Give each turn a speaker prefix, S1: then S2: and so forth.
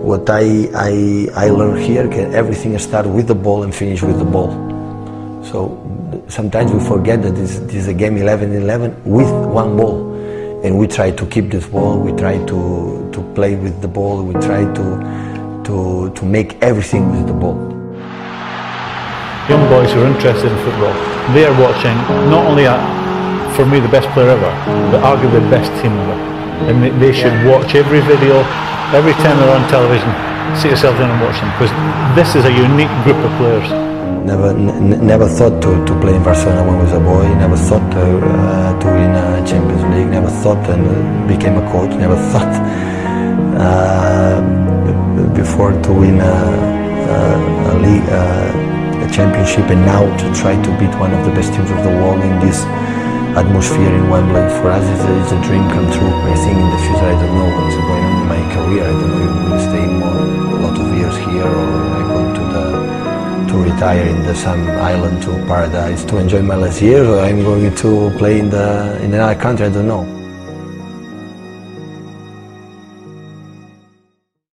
S1: what I learned here, everything starts with the ball and finish with the ball. So sometimes we forget that this is a game 11-11 with one ball. And we try to keep this ball, we try to play with the ball, we try to make everything with the ball.
S2: Young boys who are interested in football, they are watching not only, for me, the best player ever, but arguably the best team ever. And they should watch every video, every time they're on television, sit yourself down and watch them, because this is a unique group of players.
S1: Never thought to play in Barcelona when I was a boy, never thought to win a Champions League, never thought and became a coach, never thought before to win a league, a championship, and now to try to beat one of the best teams of the world in this atmosphere in Wembley. For us it's a dream come true. I think in the future, I don't know what's going on in my career, I don't know if I will stay a lot of years here or I go to retire in some island to paradise to enjoy my last years, or I'm going to play in another country, I don't know.